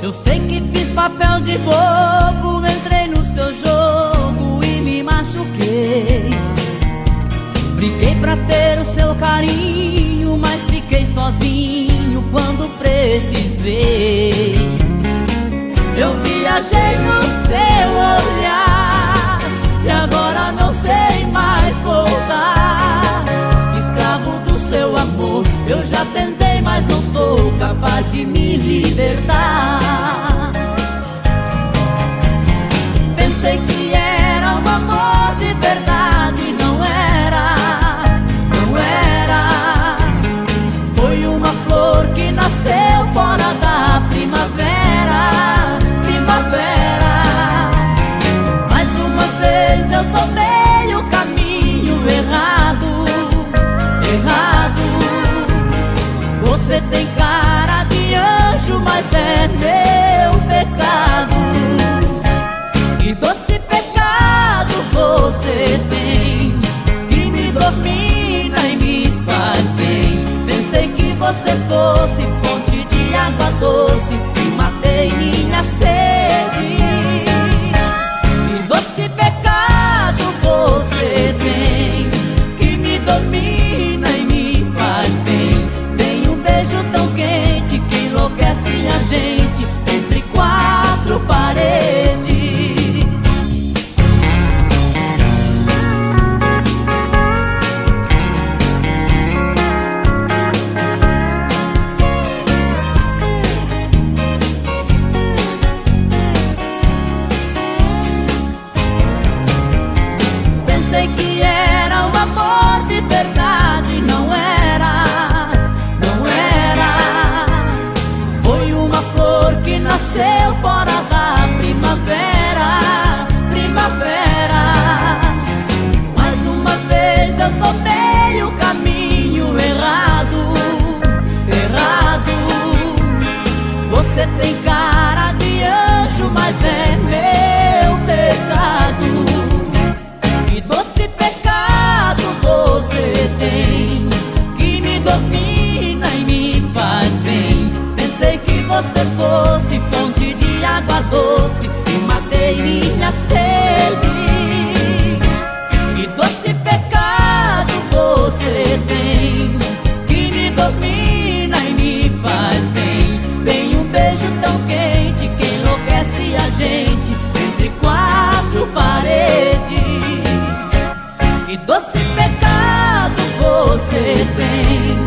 Eu sei que fiz papel de bobo, entrei no seu jogo e me machuquei. Briguei pra ter o seu carinho, mas fiquei sozinho quando precisei. Eu viajei no seu olhar e agora não sei mais voltar. Escravo do seu amor, eu já tentei, mas não sou capaz de me libertar. Pensei que era um amor de verdade, não era, não era. Foi uma flor que nasceu fora da primavera, primavera. Mais uma vez eu tomei o caminho errado, errado. Você tem cara de anjo, mas é meu pecado. Que doce pecado você tem, que me domina e me faz bem. Pensei que você fosse fonte de água doce e matei minha sede. Que doce pecado você tem, que me domina e me faz bem. Tem um beijo tão quente que enlouquece a gente entre quatro paredes. Pensei que era um amor de verdade, não era, não era. Foi uma flor que nasceu fora da primavera, primavera. Mais uma vez eu tomei o caminho errado, errado. Você tem cara de anjo, mas é meu pecado. Que doce pecado você tem, que me domina e me faz bem. Pensei que você fosse fonte de água doce e matei minha sede. Que doce pecado você tem, que me domina e me faz bem. Tem um beijo tão quente que enlouquece a gente entre quatro paredes. Que doce pecado você tem,